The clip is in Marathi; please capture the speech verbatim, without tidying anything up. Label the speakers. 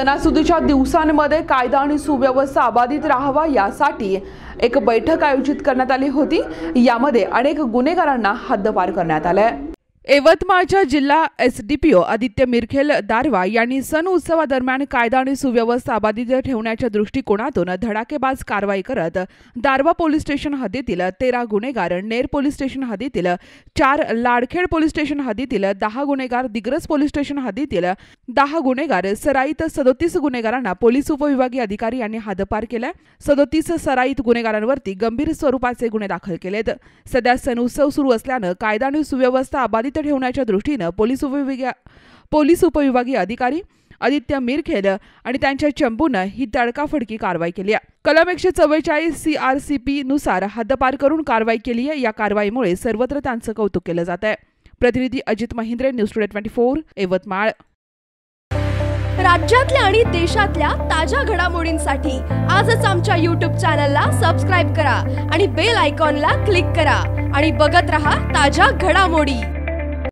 Speaker 1: सणासुदीच्या दिवसांमध्ये कायदा आणि सुव्यवस्था अबाधित राहावा यासाठी एक बैठक आयोजित करण्यात आली होती। यामध्ये अनेक गुन्हेगारांना हद्दपार करण्यात आले। यवतमाळच्या जिल्हा एसडीपीओ आदित्य मिरखेल दारवा यांनी सण उत्सवादरम्यान कायदा आणि सुव्यवस्था अबाधित ठेवण्याच्या दृष्टिकोनातून धडाकेबाज कारवाई करत दारवा पोलीस स्टेशन हद्दीतील तेरा गुन्हेगार, नेर पोलीस स्टेशन हद्दीतील चार, लाडखेड पोलीस स्टेशन हद्दीतील दहा गुन्हेगार, दिग्रस पोलीस स्टेशन हद्दीतील दहा गुन्हेगार, सराईत सदोतीस गुन्हेगारांना पोलीस उपविभागीय अधिकारी यांनी हद्दपार केला। सदोतीस सराईत गुन्हेगारांवरती गंभीर स्वरूपाचे गुन्हे दाखल केलेत। सध्या सण उत्सव सुरू असल्यानं कायदा आणि सुव्यवस्था अबाधित ठेवण्याच्या दृष्टीने पोलीस उपविभागीय पोलीस उपविभागीय अधिकारी आदित्य मिरखेल आणि त्यांच्या चंबूने ही तडकाफडकी कारवाई केली आहे। कलम एकशे चव्वेचाळीस सी आर सी पी नुसार हद्दपार करून कारवाई केली आहे। या कारवाईमुळे सर्वत्र त्यांचं कौतुक केलं जात आहे। प्रतिनिधी Ajit Mahindre, news today twenty four, Yavatmal.
Speaker 2: राज्यातल्या आणि देशातल्या ताज्या घडामोडींसाठी आजच आमच्या यूट्यूब चॅनलला सबस्क्राइब करा आणि बेल आयकॉनला क्लिक करा आणि बघत रहा ताज्या घडामोडी।